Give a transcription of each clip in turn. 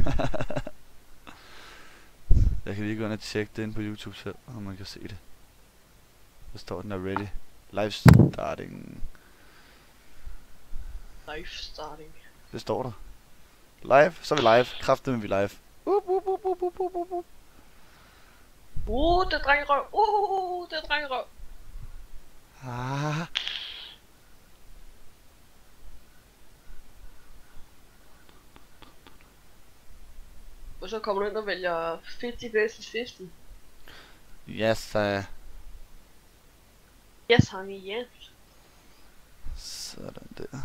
Jeg kan lige gå ind og tjekke det ind på YouTube selv, om man kan se det. Der står, den er ready. Live starting. Live starting. Det står der. Live, så er vi live. Kraftedeme vi live. Det er drengerøv. Det er drengerøv. Ah. Og så kommer du ind og vælger 50 versus 50. Yes, Yes, honey, yes. sådan der.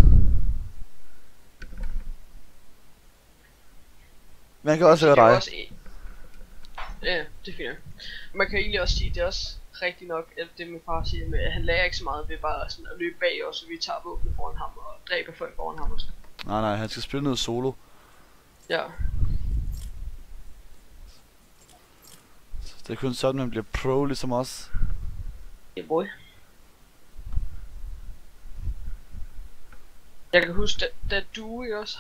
Man kan også høre dig. Også ja, det er fint. Man kan egentlig også sige, det er også rigtigt nok, at det med far siger med, at han lærer ikke så meget ved bare sådan at løbe bag os, så vi tager våbnet foran ham og dræber folk foran ham også. Nej, han skal spille noget solo. Ja. Det er kun sådan, man bliver pro ligesom os. Yeah, boy. Jeg kan huske, da du også,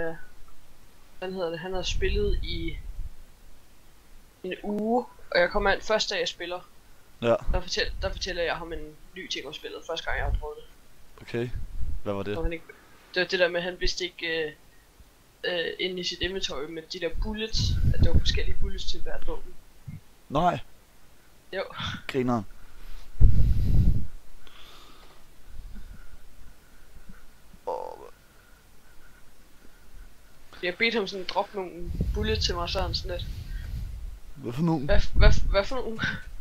han har spillet i en uge, og jeg kommer ind første dag jeg spiller. Ja. Der fortæller jeg ham en ny ting om spillet, første gang jeg har prøvet det. Okay, hvad var det? Det var det der med, at han vidste ikke inde i sit inventory med de der bullets, at der var forskellige bullets til hvert våben. Nej. Jo. Griner. Jeg bedte ham sådan droppe nogle bullets til mig, så han sådan lidt. Hvad for nogen? Hvad for nogen?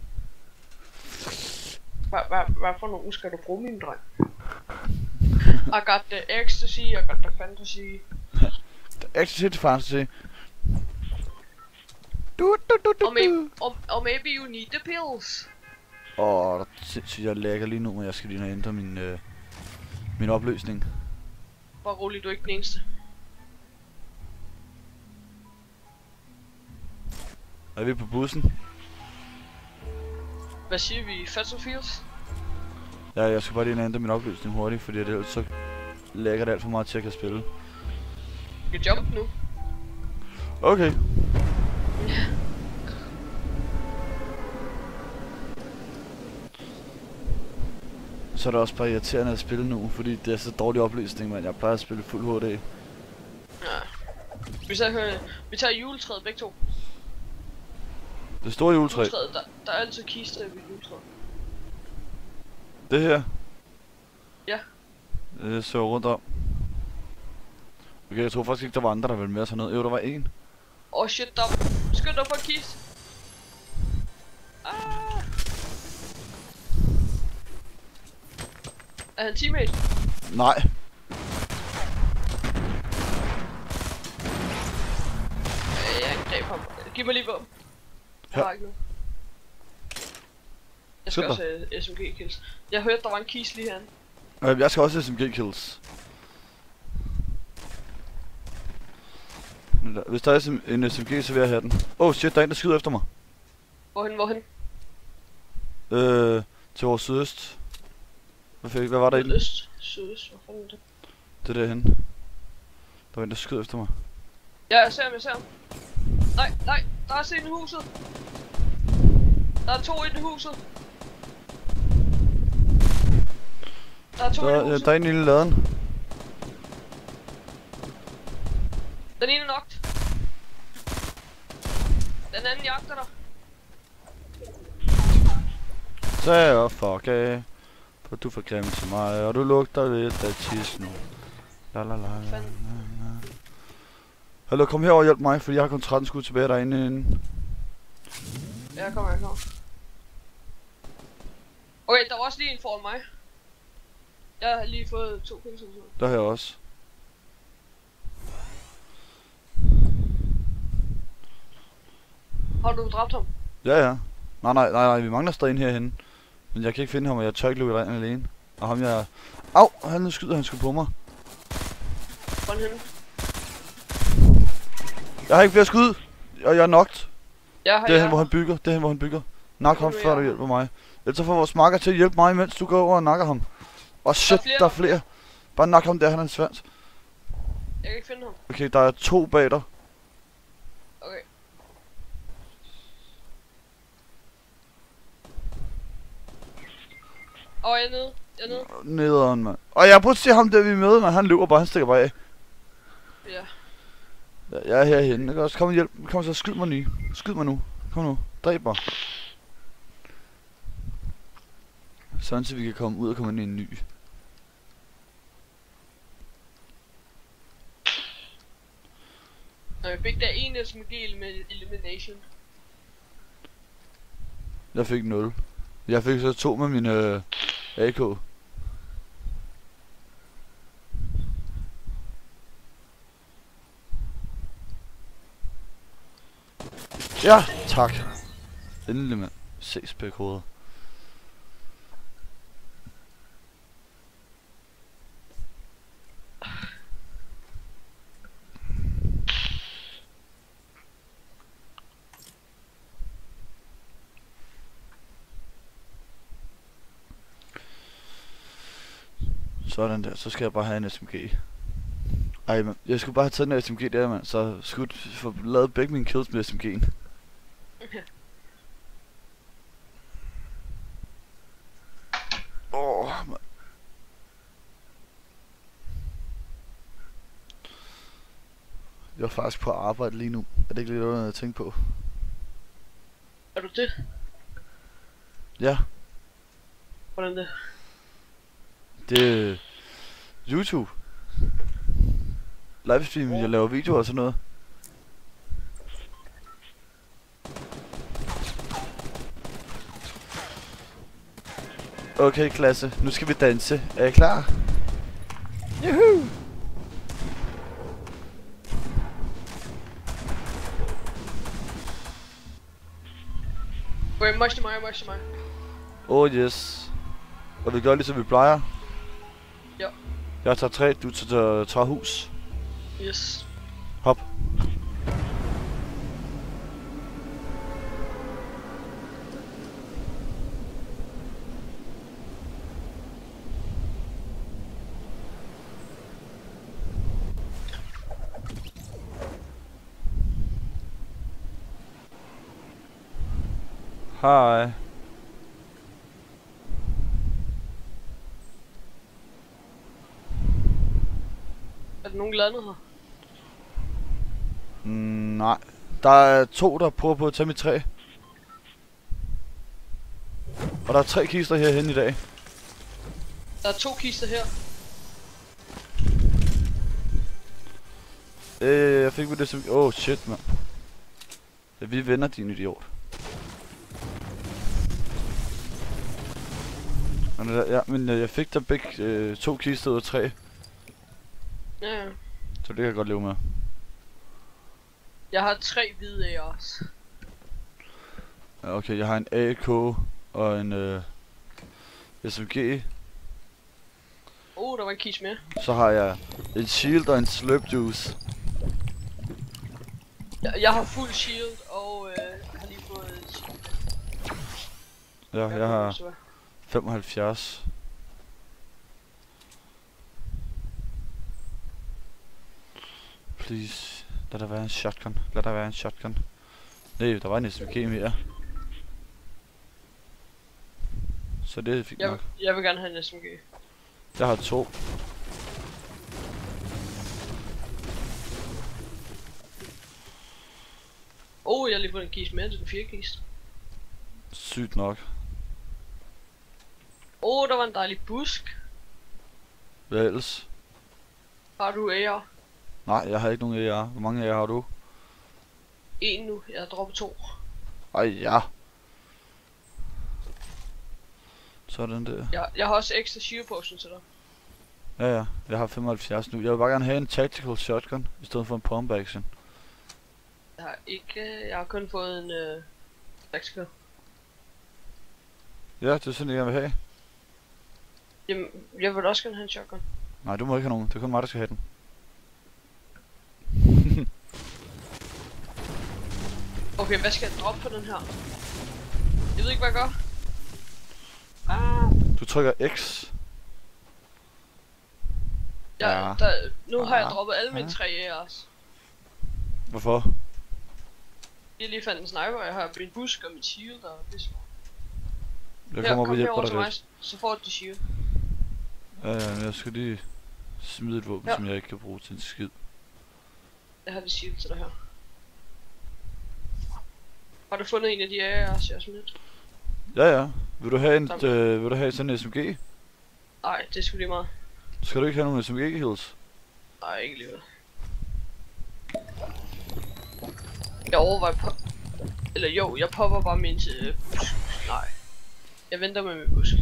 Hvad for nogen skal du bruge, min dreng? I got the ecstasy, I got the fantasy. The ecstasy to fantasy. Or maybe you need the pills. Jeg lægger lige nu, men jeg skal lige have ændret min opløsning. Bare rolig, du er ikke den eneste. Er vi på bussen? Hvad siger vi? Fats Fields? Ja, jeg skal bare lige ændre min opløsning hurtigt, fordi det ellers så lægger det alt for meget til at kan spille. Du kan jump nu. Okay. Så er det også bare irriterende at spille nu, fordi det er så dårlig opløsning, men jeg plejer at spille fuld HD. Ja. Vi tager juletræet begge to. Det store juletræ. Der er altid kister ved juletræet. Det her? Ja. Det så rundt om. Okay, jeg tror faktisk ikke, der var andre, der ville med os hernede. Jo, der var en. Shit, der. Skynd dig for en kiste. Er han teammate? Nej. Jeg greb ham. Giv mig lige våben. Jeg har ikke noget. Jeg skal også have SMG kills. Jeg hørte, der var en kiste lige herinde. Jeg skal også have SMG kills. Hvis der er en SMG, så vil jeg have den. Shit, der er en, der skyder efter mig. Hvorhen? Til vores sydøst. Hvad var der i den? Sydøst, hvor fanden er det? Det er derhenne. Der var en, der skyder efter mig. Ja, jeg ser ham. Nej, der er en i huset. Der er 2 inde i huset. Der er en lille laden. Den ene er knocked. Den anden jagter dig. Så er jeg fuck af. For du får grimt til mig, og du lugter lidt af tis nu. La. Hallo, kom herover og hjælp mig, fordi jeg har kun 13 skud tilbage derinde. Jeg kommer. Okay, der var også lige en foran mig. Jeg har lige fået 2 kills. Der har jeg også. Har du dræbt ham? Ja. Nej, vi mangler stadig en herhenne. Men jeg kan ikke finde ham, og jeg tør ikke løbe ind alene. Og ham jeg... Au! Han skyder, han skulle på mig. Hvordan henne? Jeg har ikke flere skud, og jeg er knocked. Det er hen, hvor han bygger. Nak ham, før du hjælper mig. Ellers så får vores makker til at hjælpe mig, mens du går over og nakker ham. Shit, der er flere. Bare nak ham der, han er en svans. Jeg kan ikke finde ham. Okay, der er 2 bag dig. jeg er nede. Jeg er nede. Nederen, mand. Og jeg prøver at se ham der, vi er med, man. Han løber bare, han stikker bare af. Ja. Jeg er herhenne. Jeg kan også komme og hjælpe. Kom så, skyd mig nye. Skyd mig nu. Kom nu. Dræb mig. Sådan så vi kan komme ud og komme ind i en ny. Nå, jeg fik da en SMG med elimination. Jeg fik 0. Jeg fik så 2 med min AK. Ja, tak. Endelig, mand. 6 spækhoveder. Sådan der, så skal jeg bare have en SMG. Ej, man, jeg skulle bare have taget en SMG der, mand. Så skulle jeg få lavet begge mine kills med SMG'en. Okay. Man. Jeg er faktisk på arbejde lige nu. Er det ikke lidt noget at tænke på? Er du det? Ja. Hvordan det? Det er YouTube. Livestream, jeg laver videoer og sådan noget. Okay, klasse. Nu skal vi danse. Er I klar? Juhu! Okay, much to mig. Oh yes. Og vi gør ligesom vi plejer. Ja. Jeg tager træ, du tager træhus. Yes. Hop. Hej. Er der nogen landet her? Nej. Der er 2, der prøver på at tage mit træ. Og der er 3 kister herhen i dag. Der er 2 kister her. Jeg fik med det som... Oh shit, mand. Ja, vi vender, din idiot. Ja, men jeg fik der begge 2 kister ud af 3. Ja. Så det kan jeg godt leve med. Jeg har 3 hvide AR's. Ja, okay, jeg har en AK og en SMG. Der var en kis mere. Så har jeg en shield og en slurp juice. Jeg har fuld shield og har lige fået shield. Ja, jeg har 75. Please, lad der være en shotgun. Lad der være en shotgun. Nej, der var en SMG mere. Så det er fint nok. Jeg vil gerne have en SMG. Jeg har 2. Jeg har lige fået en kis mere til den 4 kist. Sygt nok. Der var en dejlig busk. Hvad ellers? Har du AR? Nej, jeg har ikke nogen AR. Hvor mange AR har du? 1 nu, jeg har droppet 2. Ej, ja. Sådan der. Jeg har også ekstra shield potion til dig. Ja, jeg har 75 nu. Jeg vil bare gerne have en tactical shotgun, i stedet for en pump action. Jeg har kun fået en tactical. Ja, det er sådan, jeg vil have. Jamen, jeg vil også gerne have en shotgun. Nej, du må ikke have nogen. Det er kun mig, der skal have den. Okay, hvad skal jeg droppe på den her? Jeg ved ikke, hvad jeg gør. Du trykker X. Nu har jeg droppet alle mine 3 AR's. Hvorfor? Jeg lige fandt en sniper, jeg har min busk og mit shield og det. Jeg Her, kommer op og kom hjælper herover dig til mig, lidt. så får du de shield. Ja, men jeg skal lige smide et våben, Ja. som jeg ikke kan bruge til en skid. Jeg har de shield til dig her. Har du fundet en af de af, jeg ser sådan lidt? Ja. Vil du have vil du have sådan en SMG? Nej, det er sgu lige meget. Skal du ikke have nogen SMG heals? Nej, ikke lige. Jeg overvejer eller jo, jeg popper bare min til busk. Nej. Jeg venter med min busk.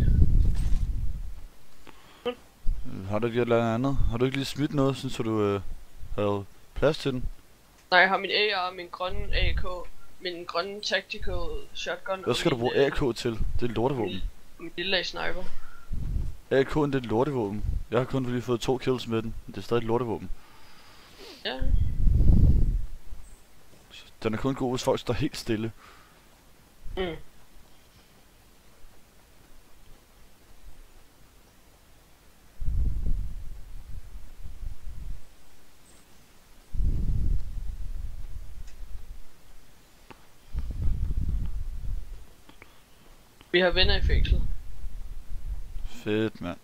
Har du ikke et eller andet? Har du ikke lige smidt noget, så du havde plads til den? Nej, jeg har min AR, min grønne AK, min grønne tactical shotgun. Hvad skal du bruge AK til? Det er et lortevåben. Min lille sniper. AK'en det er et lortevåben. Jeg har kun lige fået 2 kills med den. Det er stadig et lortevåben. Ja. Den er kun god, hvis folk står helt stille. Mm. Vi har venner i fængslet. Fedt, mand.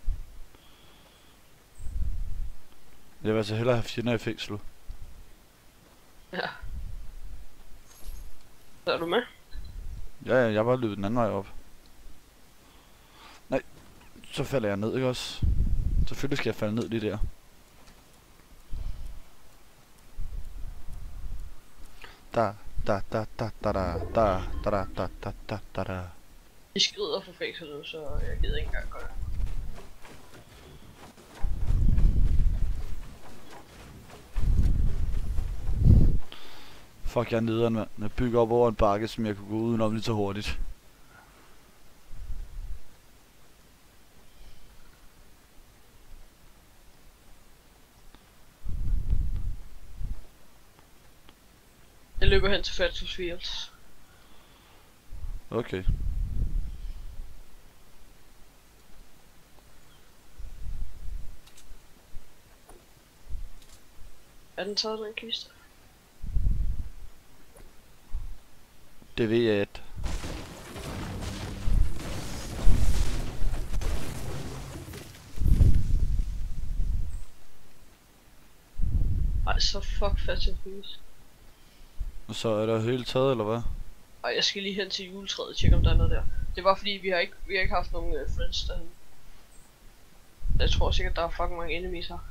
Jeg vil altså hellere have fjender i fængsel. Ja. Så er du med? Ja, jeg har bare løbet den anden vej op. Nej, så falder jeg ned, ikke også? Selvfølgelig skal jeg falde ned lige der. Da. De skrider for fængslet nu, så jeg gider ikke engang gøre det. Fuck, jeg er nederen, mand. Jeg bygger op over en bakke, som jeg kunne gå udenom lidt så hurtigt. Jeg løber hen til Fatus Fields. Okay. Er den taget, den kiste? Det ved jeg ikke. Ej, så fuck Fatus Fields. Og så er der helt taget, eller hvad? Ej, jeg skal lige hen til juletræet og tjekke om der er noget der. Det var fordi vi har ikke haft nogen friends derhen. Jeg tror sikkert der er fucking mange enemies her.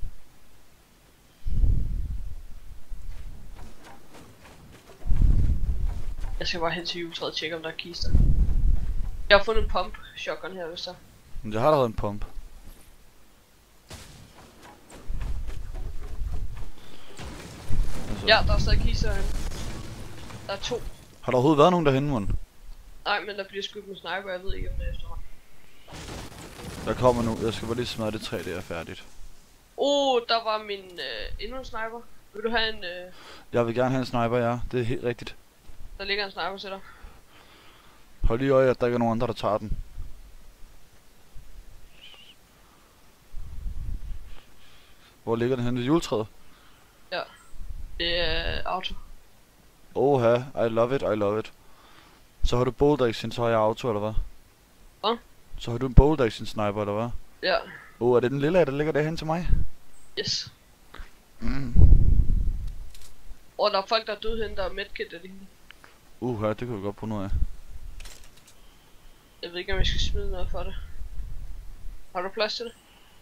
Jeg skal bare hen til juletræet og tjekke om der er kister. Jeg har fundet en pump shotgun her, hvis der. Men jeg har da været en pump. Altså. Ja, der er stadig kister herinde. Der er 2. Har der overhovedet været nogen derhenne, mon? Nej, men der bliver skudt med sniper, jeg ved ikke om det er efterhånden. Der kommer nu. Jeg skal bare lige smadre det træ, det er færdigt. Der var min endnu en sniper. Vil du have en Jeg vil gerne have en sniper, ja. Det er helt rigtigt. der ligger en sniper til dig. Hold lige øje, at der ikke er nogen andre, der tager den. Hvor ligger den henne? Ved juletræet? Ja. Det er auto. Oha, I love it. Så har du bolt action, så har jeg auto, eller hvad? Hvad? Så har du en bolt action sniper, eller hvad? Ja. Er det den lille af, der ligger derhen til mig? Yes. Mm. Der er folk, der er døde hen, der er medkit af det hele. Det kan vi godt bruge noget af. Jeg ved ikke, om jeg skal smide noget for det. Har du plads til det?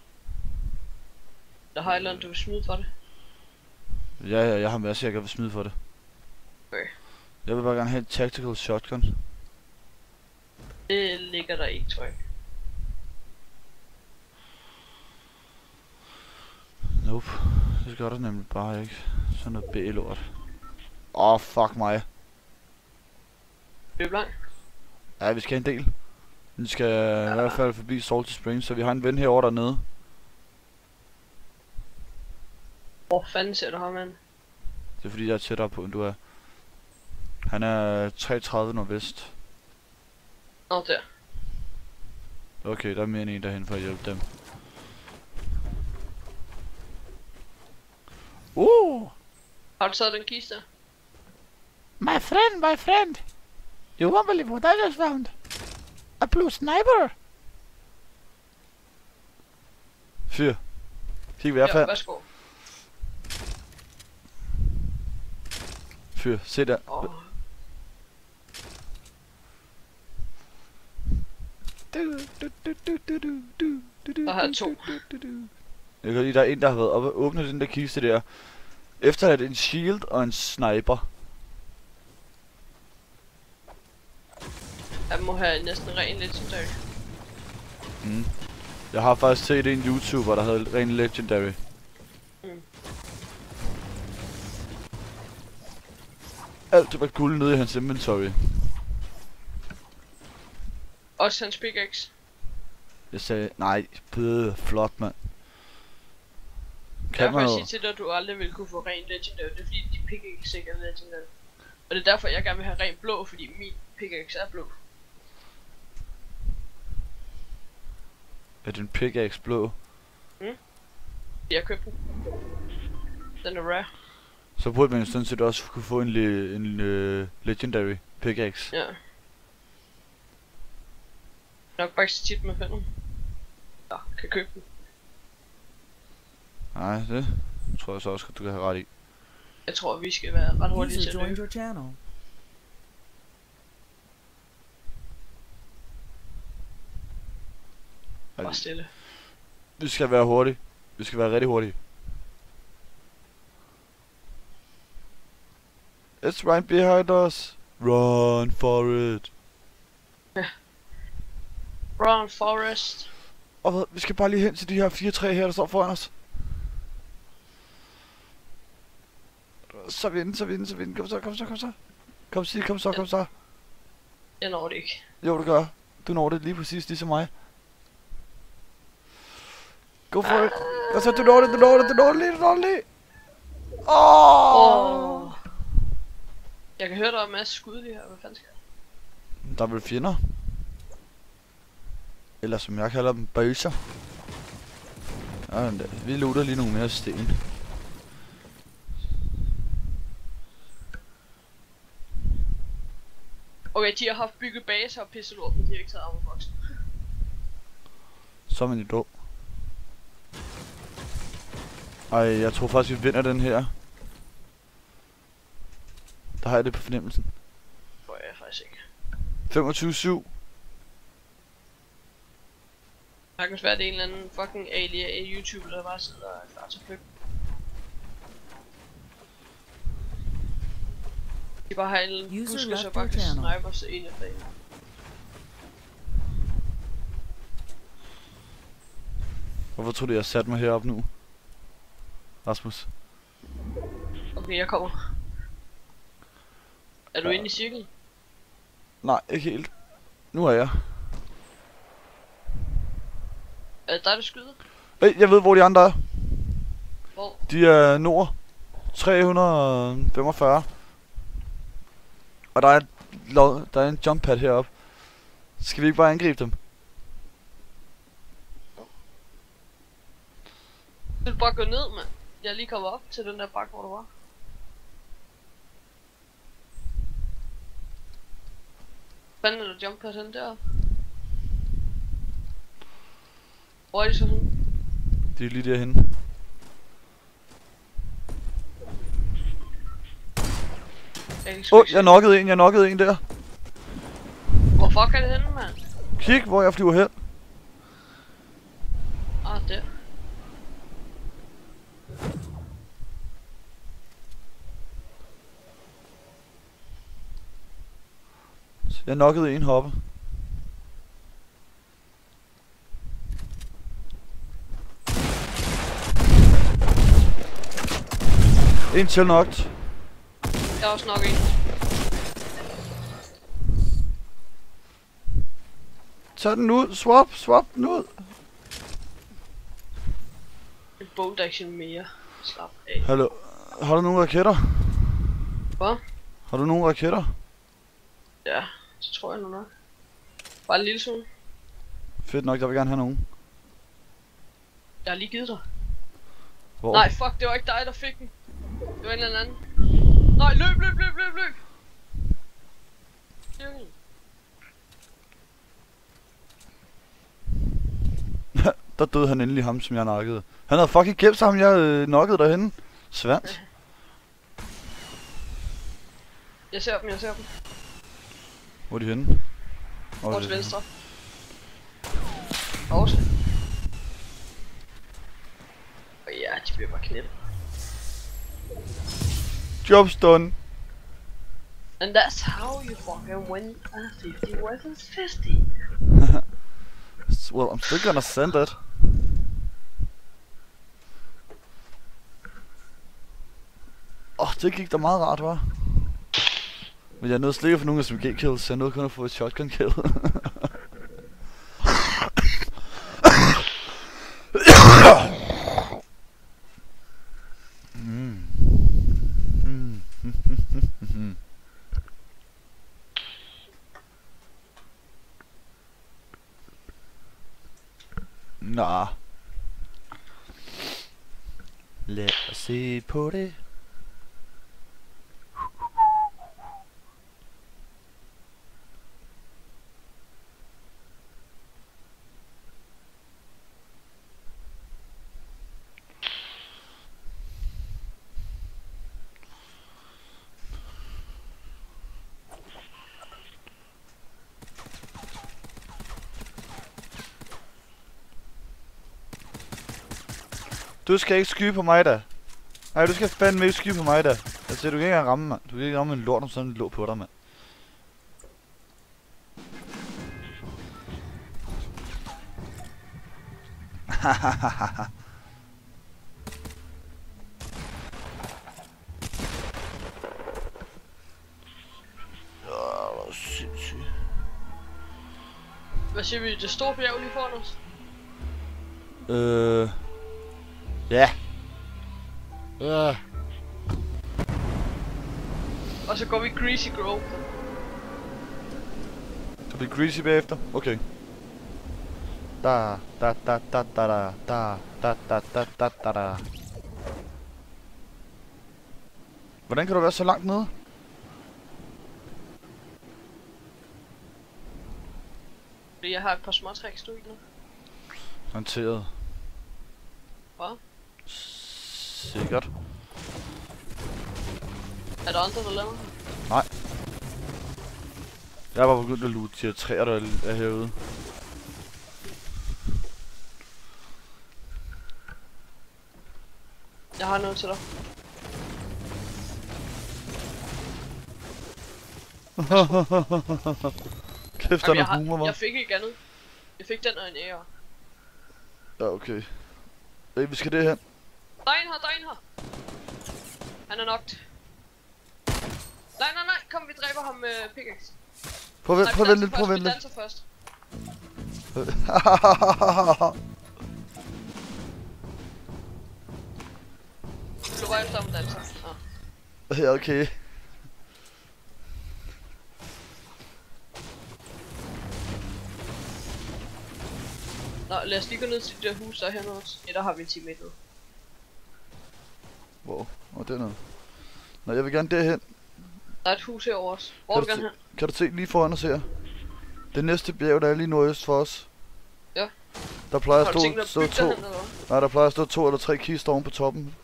Der har et eller andet, du vil smide for det. Ja, jeg har masser, jeg kan smide for det. Okay. Jeg vil bare gerne have et tactical shotgun. Det ligger der ikke, tror jeg. Nope, det gør der nemlig bare ikke. Sådan noget B-lort. Fuck mig. Det er blank. Ja, vi skal have en del. Vi skal i hvert fald forbi Salty Springs, så vi har en ven herovre dernede. Hvor fanden ser du ham, mand? Det er fordi, jeg er tættere på, end du er. Han er 330 nordvest. Der. Okay, der er mere end en derhen for at hjælpe dem. Har du taget den kiste? My friend, you won't believe what I just found. A blue sniper! Fyr. Kig i hvert fald. Ja, værsgo. Fyr, se der. Der har 2. Jeg kan lide, der er en, der har været oppe og åbnet den der kiste der. Efterladt en shield og en sniper. Jeg må have næsten ren legendary. Mm. Jeg har faktisk set en YouTuber, der havde ren legendary. Alt var guld nede i hans inventory. Også hans pickaxe. Jeg sagde, nej, flot mand. Kan man sige til dig, at du aldrig vil kunne få ren legendary. Det er fordi, de pickaxe ikke er legendary. Og det er derfor, jeg gerne vil have ren blå, fordi min pickaxe er blå. Er din pickaxe blå? Jeg købte den. Den er rare. Så burde man jo sådan set også kunne få en legendary pickaxe. Ja. Nok bare ikke så tit med finder. Ja, kan købe den. Nej, det tror jeg så også, at du kan have ret i. Jeg tror, vi skal være ret hurtige til at løbe. Bare stille. Vi skal være hurtige. Vi skal være rigtig hurtige. It's right behind us. Run for it. Run forest. Og vi skal bare lige hen til de her 4 træ her, der står foran os. Så er vi inde. Kom så. Jeg når det ikke. Jo, du gør. Du når det lige præcis ligesom mig. Go for it. Og så du når det lige. Åh! Jeg kan høre, der er en masse skud lige her. Hvad fanden skal jeg? Der er vel fjender. Eller som jeg kalder dem, bøser. Ja, vi looter lige nogle mere sten. Okay, de har haft bygget baser og pisset lort, men de har ikke taget armorboksen. Så er man jo dum. Ej, jeg tror faktisk, vi vinder den her. Der har jeg det på fornemmelsen. Det tror jeg faktisk ikke. 25-7. Det kan være, det er en eller anden fucking alien YouTuber, der bare sidder og er klar til at flygte. De bare har en husker, så bare kan snipe os en efter en. Hvorfor tror du, jeg satte mig heroppe nu? Rasmus. Okay, jeg kommer. Er du inde i cirklen? Nej, ikke helt. Nu er jeg. Er det dig, der skyder? Hey, jeg ved, hvor de andre er. Hvor? De er nord. 345. Og der er en jump pad heroppe. Skal vi ikke bare angribe dem? Du vil bare gå ned, mand. Jeg er lige kommet op til den der bakke, hvor du var. Fanden er der jump pad hen deroppe? Hvor er de så henne? De er lige derhenne. Jeg knockede en der. Hvor fuck er det henne, mand? Kig, hvor jeg flyver hen. Der. Jeg knockede en hoppe. En til knocked. Jeg har også nok en. Tag den ud. Swap den ud. En bolt action mere. Slap af. Hallo. Har du nogle raketter? Hvad? Har du nogle raketter? Ja, så tror jeg nu nok. Bare en lille smule. Fedt nok, jeg vil gerne have nogen. Jeg har lige givet dig. Hvor? Nej, fuck, det var ikke dig, der fik den. Det var en eller anden. Nej, løb! der døde han endelig ham, som jeg nakkede. Han havde fucking gemt sig ham, jeg nokkede derhenne. Svans. Jeg ser dem, jeg ser dem. Hvor er de henne? Over til venstre. Også. Og ja, de bliver bare knæppet. Job's done. And that's how you fucking win a 50 versus 50. Well, I'm still gonna send it. Det gik da meget rart, hva'? Men jeg nåede slet ikke at få nogen SMG kills, så jeg nåede kun at få et shotgun kill. Nå. Lad os se på det. Du skal ikke skyde på mig da. Nej, du skal fandme ikke skyde på mig da. Altså, du kan ikke engang ramme, mand. Du kan ikke ramme en lort, om sådan en lå på dig, mand. Hvor sindssygt. Hvad siger vi? Det store bjerg lige foran os? Ja. Og så går vi Greasy Grove. Så bliver Greasy bagefter? Okay. Da. Hvordan kan du være så langt nede? Fordi jeg har et par småtricks, du ikke nu. Håndteret. Hvad? Sikkert. Er der andre, der laver? Nej. Jeg har bare begyndt at loote de her træer, der er herude. Jeg har noget til dig. Kæft, der er humor, jeg fik ikke andet. Jeg fik den og en ære. Ja, okay. Hey, vi skal det her. Der er en her. Han er knocked. Nej, kom, vi dræber ham med pickaxe. Prøv at vente lidt, prøv at vente lidt. Vi danser først. Du løber efter ham og danser. Ja, okay. Nå, lad os lige gå ned til det der hus, der er hernede også. Ja, der har vi en teammate nu. Wow, det er noget. Nå, jeg vil gerne derhen. Der er et hus herovre også. Hvor vil du gerne hen? Kan du se lige foran os her? Det næste bjerg, der er lige nordøst for os. Ja. Der plejer at stå to. Nej, der plejer at stå 2 eller 3 kister oven på toppen.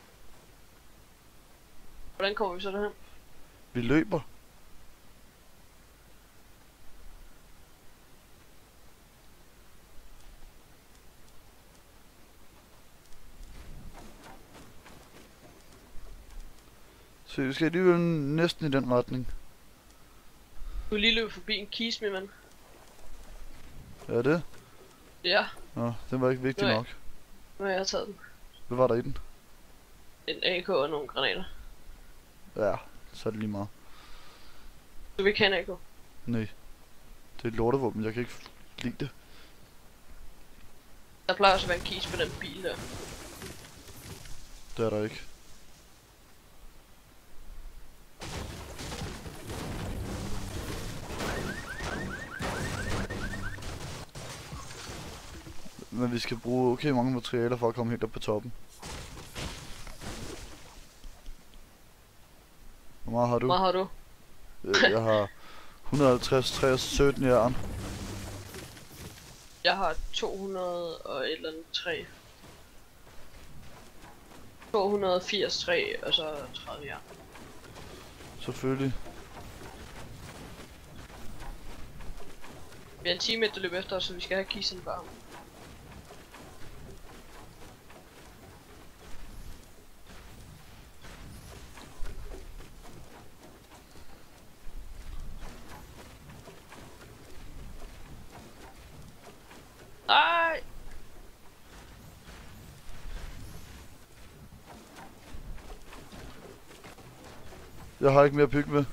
Hvordan kommer vi så derhen? Vi løber. Så vi skal alligevel næsten i den retning. Du vil lige løbe forbi en kiste, min mand. Er det? Ja. Nå, den var ikke vigtig nok. Nu har jeg taget den. Hvad var der i den? En AK og nogle granater. Ja, så er det lige meget. Du vil ikke have en AK? Nej. Det er et lortevåben, jeg kan ikke lide det. Der plejer også at være en kiste på den bil der. Det er der ikke. Men vi skal bruge okay mange materialer for at komme helt op på toppen. Hvor meget har du? Hvor meget har du? Jeg har 150, 60, 17 jern. Jeg har 200 og et eller andet træ. 280 træ, og så 30 jern. Selvfølgelig. Vi har en teammate, der løber efter os, så vi skal have kisten bare. Nej! Jeg har ikke mere at bygge med.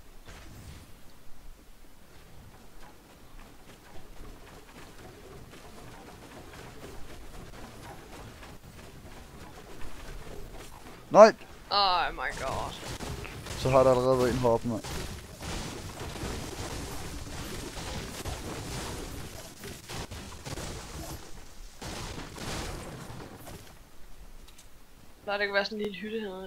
Nej! Oh my god. Så har der allerede været en heroppe, mand. Der kan være sådan en lille hytte hernede.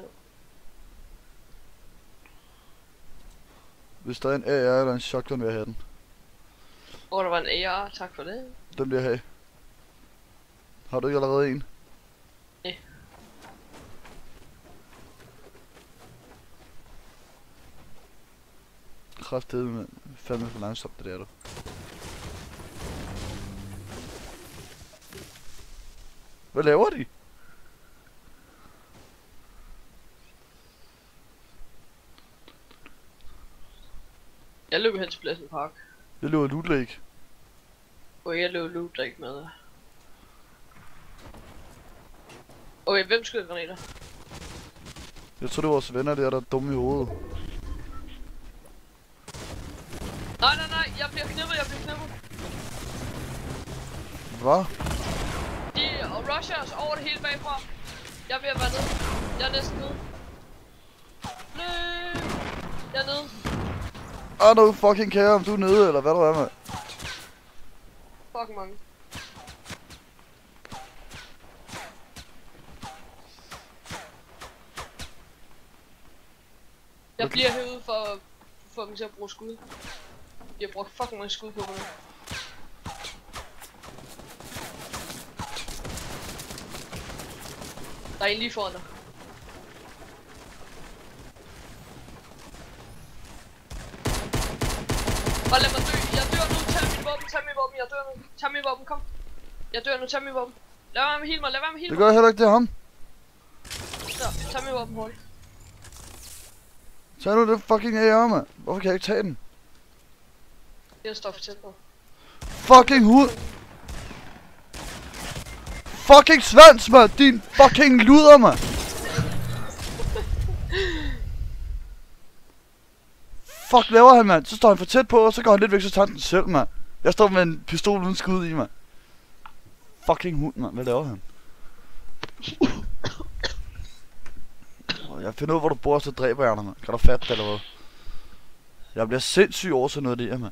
Hvis der er en AR eller en shotgun, vil jeg have den. Der var en AR, tak for det. Den vil jeg have. Har du ikke allerede en? Nej. Kraftedeme, mand. Fandme for langsomt, det der, du. Hvad laver de? Jeg løber hen til Pladsen Park. Jeg løber Loot Lake. Og jeg løber Loot Lake med. Okay, hvem skyder granater? Jeg tror det er vores venner der er dumme i hovedet. Nej, jeg bliver knippet. Hvad? De rusher os over det hele bagfra. Jeg er ved at være nede. Jeg er næsten nede. Løb! Jeg er nede. No fucking care om du er nede, eller hvad der er, med. Fucking mange. Jeg bliver herude for at få dem til at bruge skud. Jeg bruger fucking mange skud på mig. Der er en lige foran dig. Bare lad mig dø. Jeg dør nu. Tag mit våben. Jeg dør nu. Tag mit våben. Kom. Jeg dør nu. Tag mit våben. Lad være med at heal mig. Det gør jeg heller ikke, det er ham. Så, tag mit våben hurtigt. Tag nu det fucking AR, mand. Hvorfor kan jeg ikke tage den? Jeg står for tæt på. Fucking hud. Fucking svans, mand. Din fucking luder, mand. Fuck laver han, mand. Så står han for tæt på, og så går han lidt væk, så tager han den selv, mand. Jeg står med en pistol uden skud i, mand. Fucking hund, mand. Hvad laver han? Jeg finder ud, hvor du bor, så dræber jeg dig, mand. Kan du fatte det, eller hvad? Jeg bliver sindssyg over sådan noget der, mand.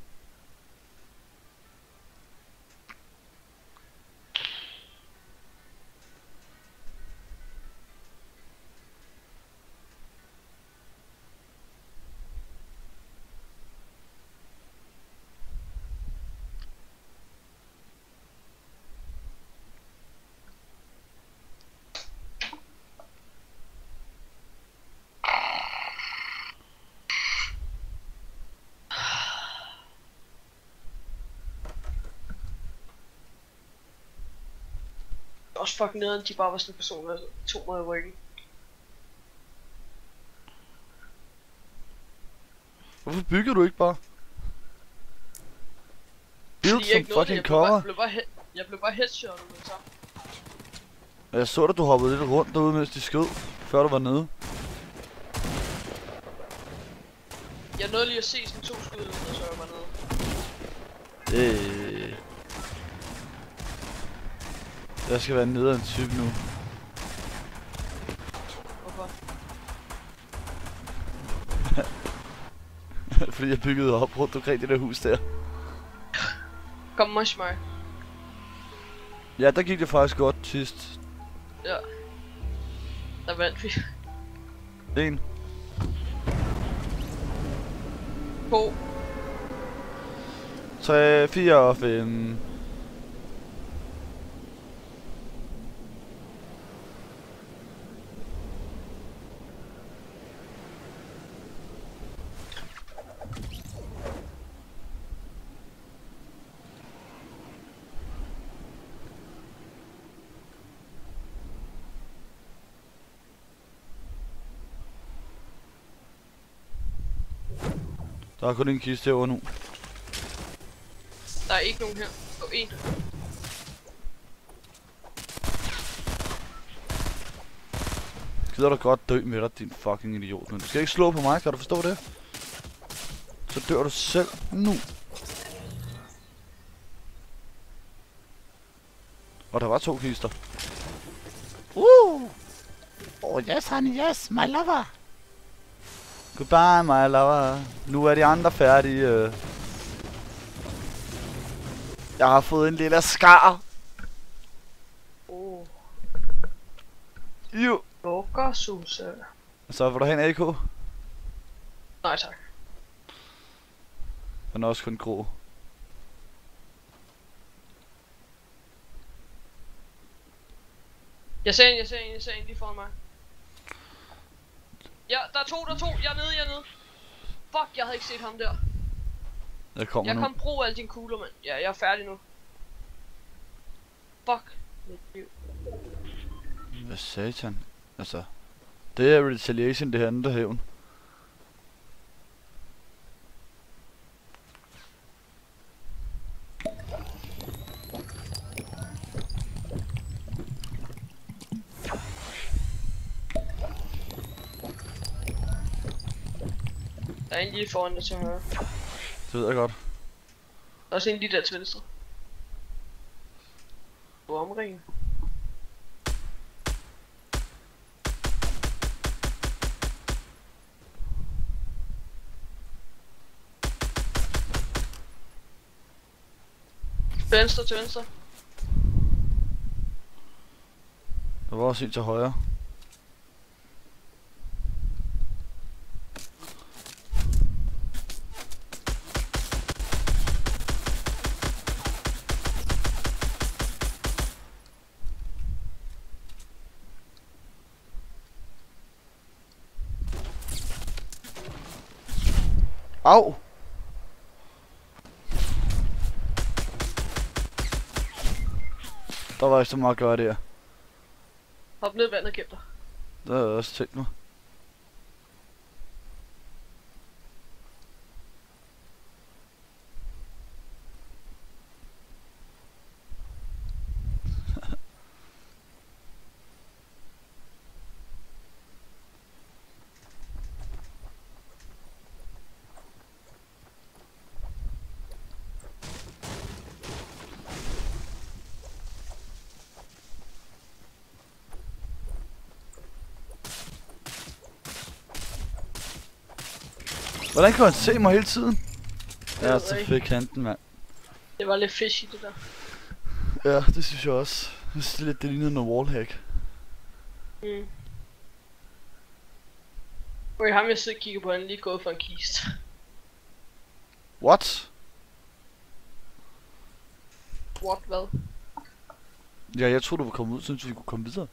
Også fucking nederen, de bare var sådan en person, der tog mig i ryggen. Hvorfor bygger du ikke bare? Build som fucking cover. Jeg blev bare headshotet med det samme. Jeg så dig, du hoppede lidt rundt derude, mens de skød, før du var nede. Jeg nåede lige at se sådan 2 skud, og så jeg var nede. Jeg skal være nede af en type nu. Hvorfor? Fordi jeg byggede op rundt omkring det der hus der. Kom mosh mig. Ja, der gik det faktisk godt sidst. Ja. Der vandt vi. 1. 2. 3, 4 og 5. Der er kun en kiste herovre nu. Der er ikke nogen her. Og en. Gider du godt dø med dig, din fucking idiot. Men du skal ikke slå på mig, kan du forstå det? Så dør du selv nu. Og der var 2 kister. Oh yes honey, yes, my lover. Goodbye my lover. Nu er de andre færdige. Jeg har fået en lille skar. Jo. Sukkersuse. Så vil du have en AK? Nej tak. Den er også kun grå. Jeg ser en lige foran mig. Ja, der er to. Jeg er nede. Fuck, jeg havde ikke set ham der. Jeg kommer jeg nu. Jeg kan bruge alle dine kugler, mand. Ja, jeg er færdig nu. Fuck. Hvad satan? Altså, det er retaliation, det her andet hævn. Der er en lige foran dig til højre. Det ved jeg godt. Der er også en lige der til venstre. På omringen. Til venstre. Der var også en til højre. Au! Der var ikke så meget at gøre der. Hop ned i vandet og gem dig. Det har jeg også tænkt mig. Hvordan kan man se mig hele tiden? Ja, så fik han den, mand. Det var lidt fishy, det der. Ja, det synes jeg også. Jeg synes lidt, det lignede noget wallhack. Okay, ham jeg sidder og kigger på, han er lige gået for en kiste. What? What, hvad? Ja, jeg troede du var kommet ud, så vi kunne komme videre.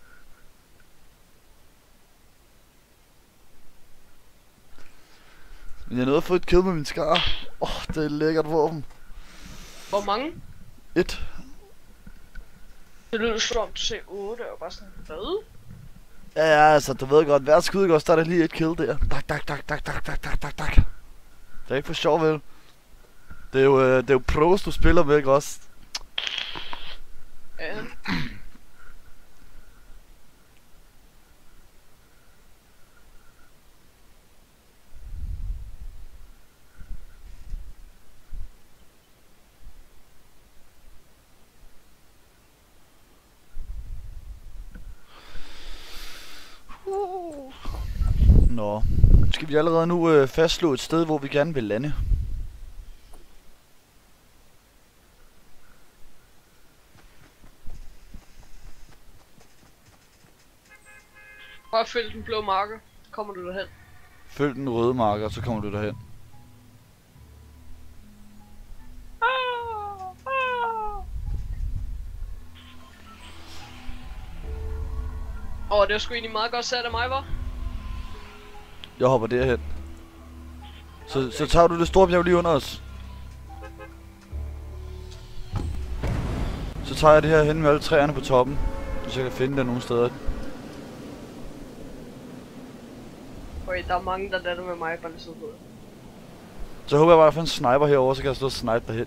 Men jeg nåede at få et kill med min skar. Det er et lækkert våben. Hvor mange? 1. Det lyder som om du sagde 8 og bare sådan, hvad? Ja, altså, du ved godt, hver skud godt, der er der lige et kill der. Tak. Det er ikke for sjov, vel? Det er jo pros, du spiller med, ikke også? Ja. Nå, skal vi allerede nu fastslå et sted, hvor vi gerne vil lande? Bare følg den blå marker, kommer du derhen. Følg den røde marker, så kommer du derhen. Det var sgu egentlig meget godt sat af mig, hva'? Jeg hopper derhen. Så tager du det store bjerg lige under os. Så tager jeg det her hen med alle træerne på toppen, hvis jeg kan finde det nogle steder. Okay, der er mange, der lander med mig, bare lige så ud. Så håber jeg bare, at jeg får en sniper herovre, så kan jeg stå og snipe derhen.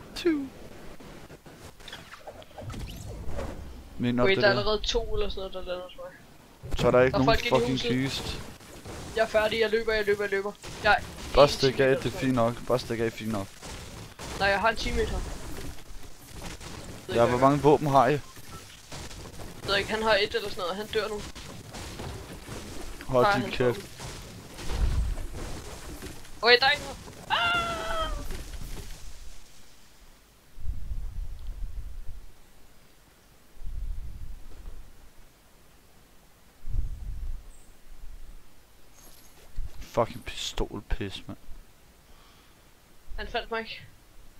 Men nok Okay, det der er der. allerede 2 eller sådan noget, der lander hos mig. Så er der ikke Der er nogen folk inde i fucking huset. kyst. Jeg er færdig, jeg løber. Jeg er Bare 1 stik af, teammate det er hos fint mig. nok. Bare stik af, fint nok. Nej, jeg har en teammate her. Ja, hvor mange våben har I? Jeg ved ikke, han har 1 eller sådan noget, han dør nu. Hold Nej, din han kæft. Okay, der er ikke noget. Ah! Fucking pistolpis, mand. Han faldt mig ikke.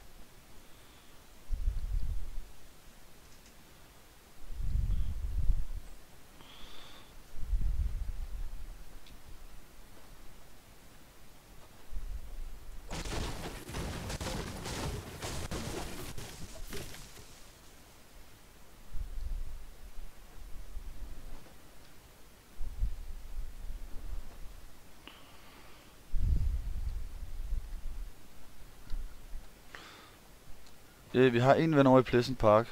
Ja, vi har en ven over i Pleasant Park.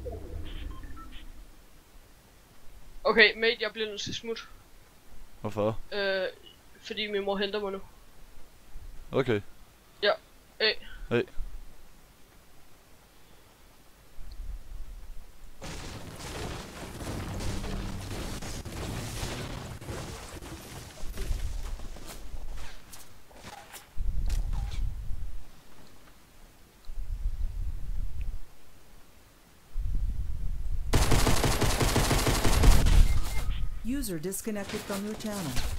Okay, mate, jeg bliver nødt til smutte. Hvorfor? Fordi min mor henter mig nu. Okay. Ja, hey. Hey. User disconnected from your channel.